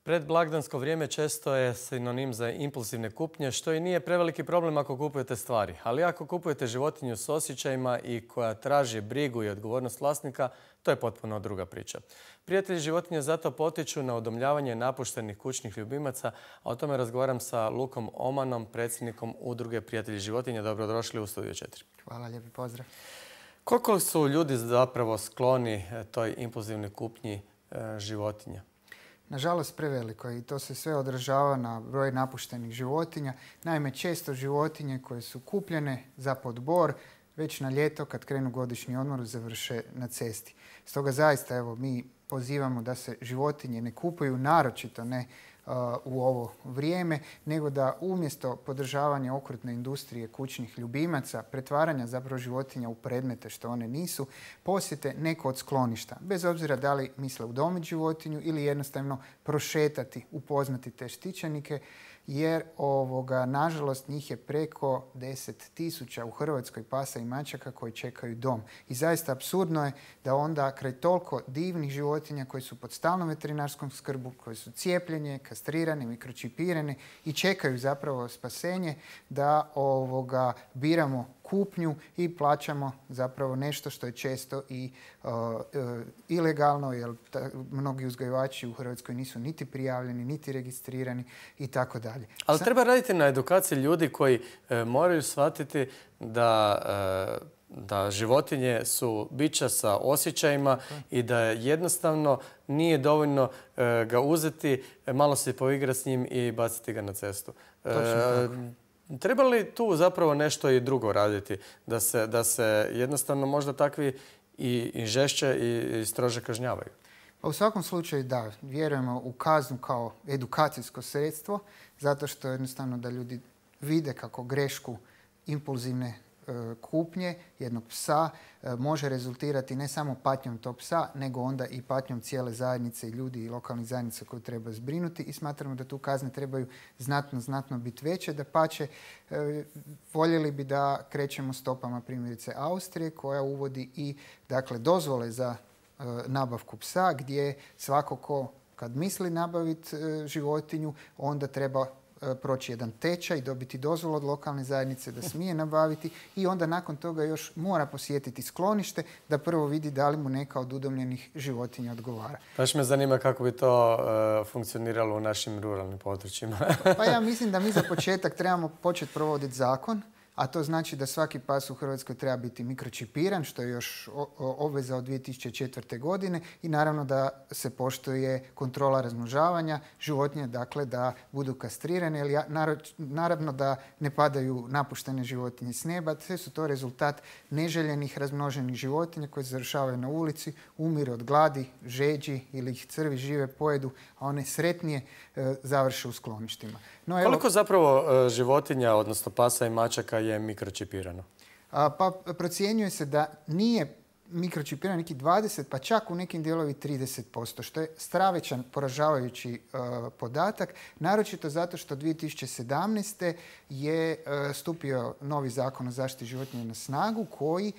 Predblagdansko vrijeme često je sinonim za impulsivne kupnje, što i nije preveliki problem ako kupujete stvari. Ali ako kupujete životinju s osjećajima i koja traži brigu i odgovornost vlasnika, to je potpuno druga priča. Prijatelji životinje zato potiču na udomljavanje napuštenih kućnih ljubimaca, a o tome razgovaram sa Lukom Omanom, predsjednikom udruge Prijatelji životinja. Dobrodošli u Studio 4. Hvala, lijepi pozdrav. Koliko su ljudi zapravo skloni toj impulzivnoj kupnji životinja? Nažalost, preveliko i to se sve odražava na broj napuštenih životinja. Naime, često životinje koje su kupljene za podbor već na ljeto kad krenu godišnji odmor završe na cesti. Stoga zaista mi pozivamo da se životinje ne kupuju, naročito ne u ovo vrijeme, nego da umjesto podržavanja okrutne industrije kućnih ljubimaca, pretvaranja zapravo životinja u predmete što one nisu, posjete neko od skloništa. Bez obzira da li misle udomiti životinju ili jednostavno prošetati, upoznati te štićenike, jer nažalost njih je preko 10.000 u Hrvatskoj pasa i mačaka koji čekaju dom. I zaista apsurdno je da onda kraj toliko divnih životinja koji su pod stalnom veterinarskom skrbu, koji su cijepljene, kastrirane, mikročipirane i čekaju zapravo spasenje, da biramo kupnju i plaćamo zapravo nešto što je često i ilegalno, jer mnogi uzgajivači u Hrvatskoj nisu niti prijavljeni, niti registrirani i tako dalje. Ali treba raditi na edukaciji ljudi koji moraju shvatiti da životinje su bića sa osjećajima i da jednostavno nije dovoljno ga uzeti, malo se poigrati s njim i baciti ga na cestu. Treba li tu zapravo nešto i drugo raditi? Da se jednostavno možda takvi i žešće i strože kažnjavaju? U svakom slučaju da, vjerujemo u kaznu kao edukacijsko sredstvo, zato što jednostavno da ljudi vide kako grešku impulzivne kupnje jednog psa može rezultirati ne samo patnjom tog psa, nego onda i patnjom cijele zajednice i ljudi i lokalnih zajednica koju treba zbrinuti i smatramo da tu kazne trebaju znatno biti veće. Dapače, voljeli bi da krećemo stopama primjerice Austrije koja uvodi i dozvole za nabavku psa gdje svako ko kad misli nabaviti životinju onda treba proći jedan tečaj, dobiti dozvolu od lokalne zajednice da smije nabaviti i onda nakon toga još mora posjetiti sklonište da prvo vidi da li mu neka od udomljenih životinja odgovara. Baš me zanima kako bi to funkcioniralo u našim ruralnim područjima. Pa ja mislim da mi za početak trebamo početi provoditi zakon, a to znači da svaki pas u Hrvatskoj treba biti mikročipiran, što je još obveza od 2004. godine i naravno da se poštuje kontrola razmnožavanja životinja, dakle da budu kastrirane, ili naravno da ne padaju napuštene životinje s neba. Sve su to rezultat neželjenih razmnoženih životinja koje završavaju na ulici, umiru od gladi, žeđi ili ih crvi žive pojedu, a one sretnije završe u skloništima. Koliko zapravo životinja, odnosno pasa i mačaka je mikročipirano? Pa procjenjuje se da nije mikročipirano neki 20, pa čak u nekim dijelovi 30%, što je stravičan, poražavajući podatak, naročito zato što 2017. je stupio novi zakon o zaštiti životinja na snagu koji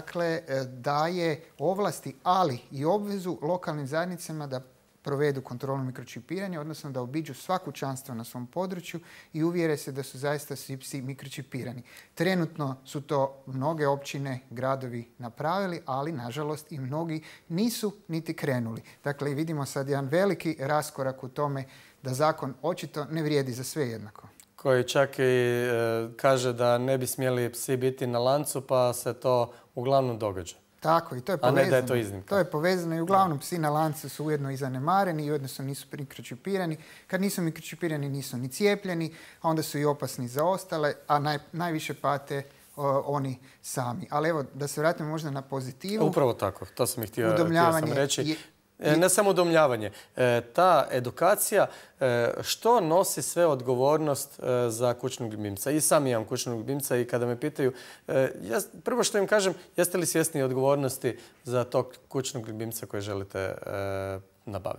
daje ovlasti, ali i obvezu lokalnim zajednicama da provedu kontrolu mikročipiranja, odnosno da obiđu sva kućanstva na svom području i uvjere se da su zaista svi psi mikročipirani. Trenutno su to mnoge općine, gradovi napravili, ali nažalost i mnogi nisu niti krenuli. Dakle, vidimo sad jedan veliki raskorak u tome da zakon očito ne vrijedi za sve jednako. Koji čak i kaže da ne bi smjeli psi biti na lancu, pa se to uglavnom događa. Tako, i to je povezano. A ne da je to iznimka. To je povezano i uglavnom psi na lancu su ujedno i zanemareni i ujedno nisu mikročipirani. Kad nisu mikročipirani nisu ni cijepljeni, a onda su i opasni za ostale, a najviše pate oni sami. Ali evo, da se vratimo možda na pozitivu. Upravo tako, to sam ih htio sam reći. Ne samo udomljavanje. Ta edukacija, što nosi sve odgovornost za kućnog ljubimca? I sam imam kućnog ljubimca i kada me pitaju, prvo što im kažem, jeste li svjesni odgovornosti za tog kućnog ljubimca koje želite nabaviti?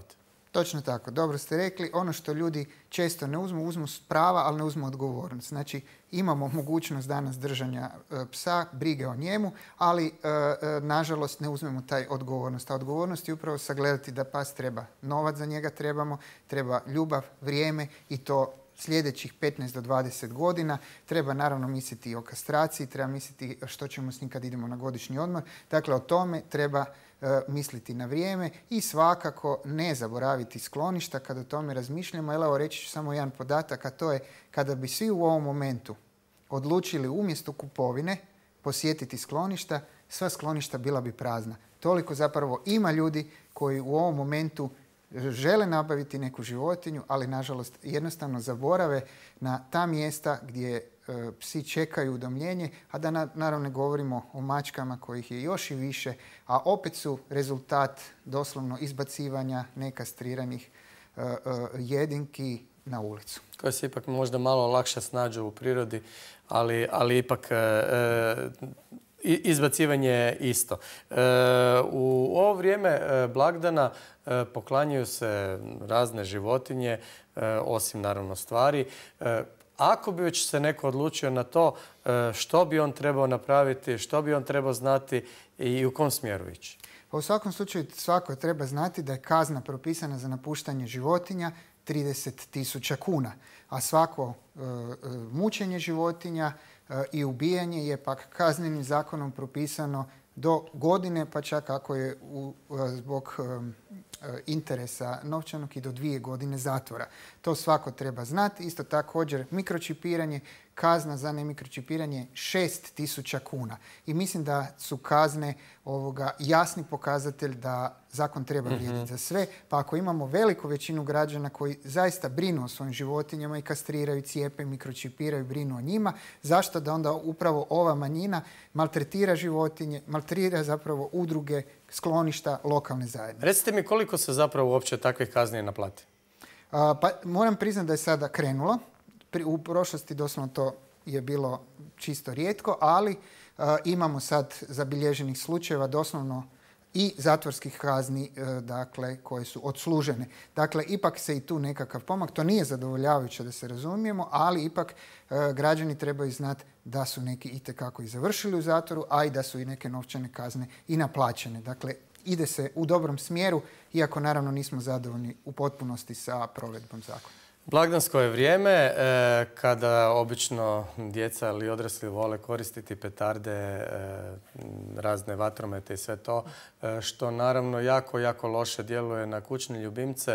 Točno tako, dobro ste rekli. Ono što ljudi često ne uzmu, uzmu prava, ali ne uzmu odgovornost. Znači, imamo mogućnost danas držanja psa, brige o njemu, ali nažalost ne uzmemo taj odgovornost. A odgovornost je upravo sagledati da pas treba novac za njega trebamo, treba ljubav, vrijeme i to sljedećih 15 do 20 godina. Treba naravno misliti i o kastraciji, treba misliti što ćemo s njim kad idemo na godišnji odmor. Dakle, o tome treba misliti na vrijeme i svakako ne zaboraviti skloništa kada o tome razmišljamo. Evo, reći ću samo jedan podatak, a to je kada bi svi u ovom momentu odlučili umjesto kupovine posjetiti skloništa, sva skloništa bila bi prazna. Toliko zapravo ima ljudi koji u ovom momentu žele nabaviti neku životinju, ali nažalost jednostavno zaborave na ta mjesta gdje psi čekaju udomljenje, a da naravno ne govorimo o mačkama kojih je još i više, a opet su rezultat doslovno izbacivanja nekastriranih jedinki na ulicu. Koje se ipak možda malo lakše snađu u prirodi, ali ipak izbacivanje je isto. U ovo vrijeme blagdana poklanjaju se razne životinje, osim naravno stvari. Ako bi već se neko odlučio na to, što bi on trebao napraviti, što bi on trebao znati i u kom smjeru ići? Pa u svakom slučaju svako treba znati da je kazna propisana za napuštanje životinja 30.000 kuna, a svako mučenje životinja i ubijanje je pak kaznenim zakonom propisano do godine, pa čak ako je zbog interesa novčanog i do 2 godine zatvora. To svako treba znati. Isto također mikročipiranje, kazna za nemikročipiranje 6.000 kuna. I mislim da su kazne jasni pokazatelj da zakon treba vrijediti za sve. Pa ako imamo veliku većinu građana koji zaista brinu o svojim životinjama i kastriraju, cijepe, mikročipiraju, brinu o njima, zašto da onda upravo ova manjina maltretira životinje, maltretira zapravo udruge, skloništa, lokalne zajednice? Recite mi koliko se zapravo uopće takvih kazni naplati? Pa moram priznati da je sada krenulo. U prošlosti doslovno to je bilo čisto rijetko, ali imamo sad zabilježenih slučajeva doslovno i zatvorskih kazni koje su odslužene. Dakle, ipak se i tu nekakav pomak. To nije zadovoljavajuće da se razumijemo, ali ipak građani trebaju znati da su neki itekako i završili u zatvoru, a i da su i neke novčane kazne i naplaćene. Dakle, ide se u dobrom smjeru, iako naravno nismo zadovoljni u potpunosti sa provedbom zakona. Blagdansko je vrijeme kada obično djeca ili odrasli vole koristiti petarde, razne vatromete i sve to, što naravno jako loše djeluje na kućne ljubimce.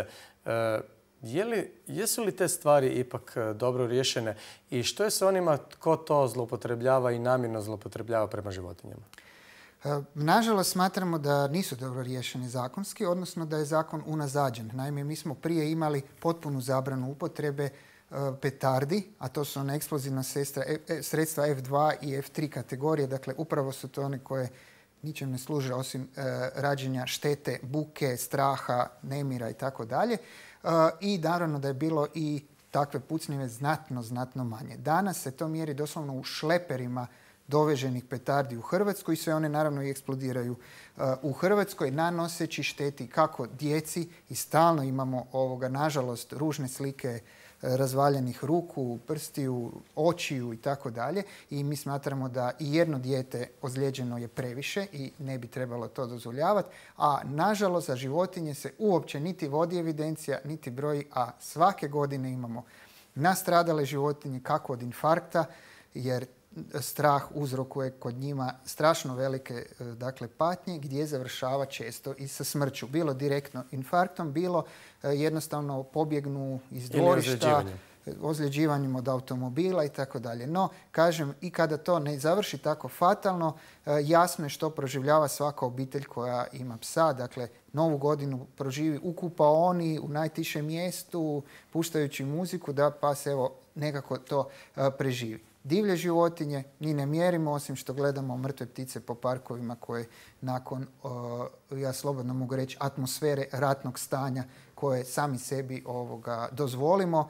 Jesu li te stvari ipak dobro riješene i što je sa onima tko to zloupotrebljava i namjerno zloupotrebljava prema životinjama? Nažalost, smatramo da nisu dobro riješeni zakonski, odnosno da je zakon unazađen. Naime, mi smo prije imali potpunu zabranu upotrebe petardi, a to su one eksplozivna sredstva F2 i F3 kategorije. Dakle, upravo su to one koje ničem ne služe osim rađenja štete, buke, straha, nemira i tako dalje. I naravno da je bilo i takve pucnjive znatno manje. Danas se to mjeri doslovno u šleperima doveženih petardi u Hrvatsku i sve one naravno i eksplodiraju u Hrvatskoj, nanoseći šteti kako djeci i stalno imamo nažalost ružne slike razvaljenih ruku, prstiju, očiju i tako dalje. I mi smatramo da i jedno dijete ozlijeđeno je previše i ne bi trebalo to dozvoljavati. A nažalost za životinje se uopće niti vodi evidencija, niti broji, a svake godine imamo nastradale životinje kako od infarkta, jer strah uzrokuje kod njima strašno velike patnje gdje završava često i sa smrću. Bilo direktno infarktom, bilo jednostavno pobjegnu iz dvorišta, ozljeđivanjem od automobila i tako dalje. No, kažem, i kada to ne završi tako fatalno, jasno je što proživljava svaka obitelj koja ima psa. Dakle, Novu godinu proživi u kupaoni, u najtišem mjestu, puštajući muziku da pas evo nekako to preživi. Divlje životinje ni ne mjerimo, osim što gledamo mrtve ptice po parkovima koje nakon, ja slobodno mogu reći, atmosfere ratnog stanja koje sami sebi dozvolimo,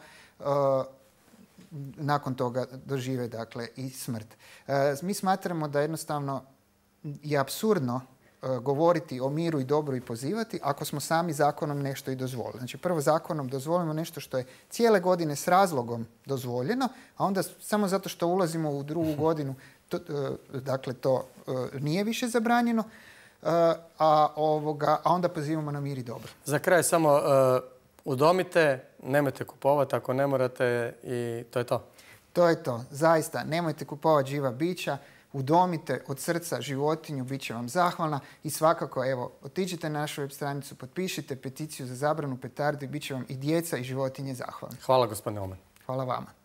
nakon toga dožive i smrt. Mi smatramo da jednostavno je apsurdno govoriti o miru i dobru i pozivati ako smo sami zakonom nešto i dozvolili. Znači prvo zakonom dozvolimo nešto što je cijele godine s razlogom dozvoljeno, a onda samo zato što ulazimo u drugu godinu dakle to nije više zabranjeno, a onda pozivamo na mir i dobro. Za kraj samo udomite, nemojte kupovati ako ne morate i to je to. To je to. Zaista, nemojte kupovati živa bića, udomite od srca životinju, bit će vam zahvalna i svakako, evo, otiđite na našu web stranicu, potpišite peticiju za zabranu petardi, bit će vam i djeca i životinje zahvalni. Hvala gospodine Oman. Hvala vama.